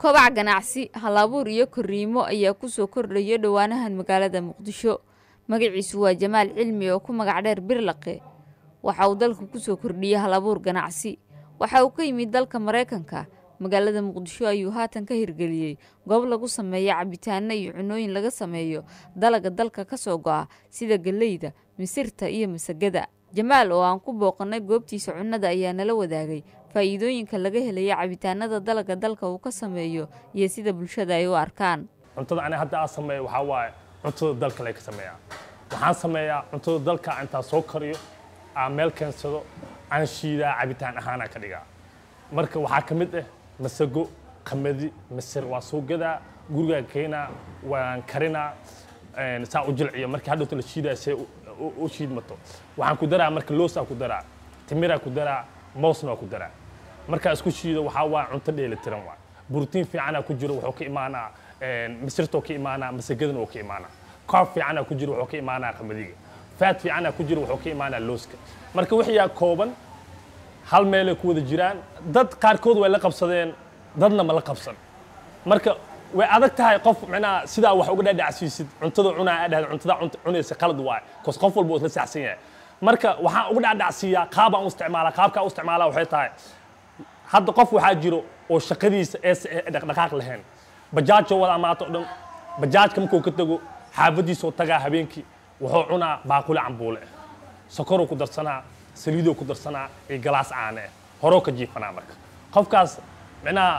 kobac ganacsi halabuur iyo koriimo ayaa ku soo kordhaya dhawaanahan magaalada Muqdisho. Magaciisu waa Jamaal Cilmi oo ku magac dheer Birlaqe. Waxa uu dalka ku soo kordhiyay halabuur ganacsi. Waxa uu ka yimid dalka Mareykanka. Magaalada Muqdisho ayuu haatan ka hirgeliyay goob lagu sameeyo cabitaano iyo cunooyin laga sameeyo dalaga dalka ka soo go'a sida galeyda, misirta iyo masagada. Jamaal oo aan ku booqanay goobtiisa cunnada ayaa nala wadaagay faa'iidooyinka laga helay cabitaanada dalaga dalka uu ka sameeyo iyo sida bulshada ay u arkaan. Cuntada aan hadda sameeyo waxa waaye cuntada dalka la ka sameeyaa. Waxaan sameeyaa cuntada dalka inta soo kariyo aan meel keensado aan shiidaa cabitaan ahaan ka dhigaa. Marka waxa kamid ah masago, qamadi, misir waa soo gadaa guriga keena waan karina saa u jilciyo marka hadda la shiidaa u shiidmato. Waxaan ku daraa marka loos ku daraa, timir ku daraa, moosna ku daraa. Marka isku shiido waxa waa cunto dheelitiran waa. Borotiin fiican ku jiro wuxuu ka imaanaa misirto ka imaanaa, masagadana oo ka imaanaa. Qaab fiican ku jiro wuxuu ka imaanaa qamadiga. Faat fiican ku jiro wuxuu ka imaanaa looska. Marka wixii kooban hal meel ku wada jiraan dad qaarkood way la qabsadeen dadna ma la qabsan. Marka way adag tahay qof macnaa sida wax uga dhaadhacsiisid cuntada cunaa aad cuntada cunaysa qalad waay qof walba oo la saxsan yahay. Marka waxaan uga dhaadhacsiiyaa qaab aan u isticmaalaa qaabka u isticmaalaa waxay tahay hadda qof waxa jiro oo shaqadiisa ee dhaqdhaqaaq lahayn bajaaj wada amaato dhan bajaajka markuu ka tago xaafadiisa oo tagaa habeenkii wuxuu cunaa baaquli cambuule sokor ku darsanaa saliido ku darsanaa ee galaas aan horo ka jiifanaa marka qofkaas macnaa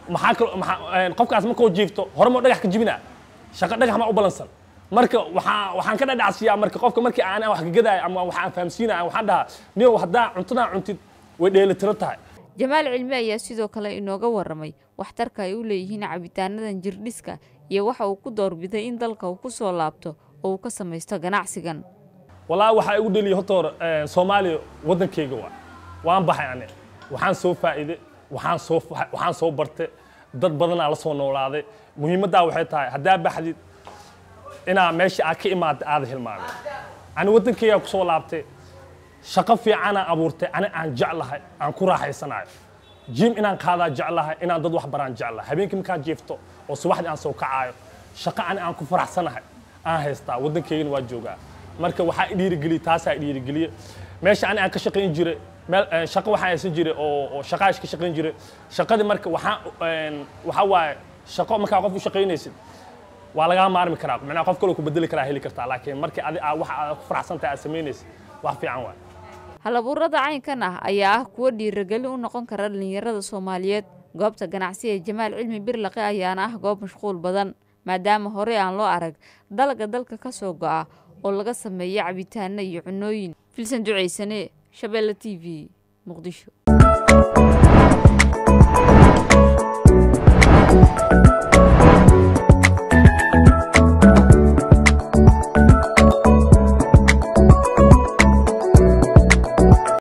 qofkaas markuu jiifto hormo dhagax ka jibina shaqo dhagax ma u balansan marka waxaan ka dhadhacsiyaa marka qofka markii aan wax ka gaday ama waxaan fahamsiinaa waxaan dhahaa niyo hadaa cuntada cuntid way dheelitiran tahay. Jamaal Cilmi ayaa sidoo kale inooga waramay waxtarka ay u leeyihiin cabitaanadan jirdhiska iyo waxa uu ku doorbiday in dalka uu ku soo laabto oo uu ka sameesto ganacsigan. Wallahi waxa igu dhaliyay horta Soomaaliya wadankayga waan baxay ane waxaan soo faa'iiday waxaan soo bartay dad badan la soo noolaaday muhiimadda waxay tahay hadaa baxdid ina meesha aad ka imaado aad hilmaamay ani wadankayga ku soo laabtay shaqo fiican abuurtay aan jeclahay aan ku raaxaysanayo jim inaan qaadaa jeclahay inaan dad wax baraan jeclahay habeenkii markaan jiifto oo subaxdii aan soo kacaayo shaqo aan ku faraxsanahay aan haystaa wadankayga waa joogaa marka waxa dhiirigeliyay taas ay dhiirigeliyay meesha aan ka shaqeyn jiray meel shaqo waxa ay san jiray oo shaqaash ka shaqeyn jiray shaqadii marka waxa waaye shaqo marka qof u shaqeynaysid waa laga maarmi karaa macna qof kale ku bedeli karaa heli kartaa laakiin markii waxa ku faraxsantahay sameynaysid wax fiican waa. Halabuurada caynkan ayaa kuwa dhiirigelin u noqon kara dhalinyarada Soomaaliyeed. Goobta ganacsi ee Jamaal Cilmi Birlaqe ayaana goob mashquul badan maadaama hore aan loo arag dalaga dalka ka soo go'a oo laga sameeyo cabitaano iyo cunooyin. Filsan Duceysane, Shabeelle TV, Muqdisho.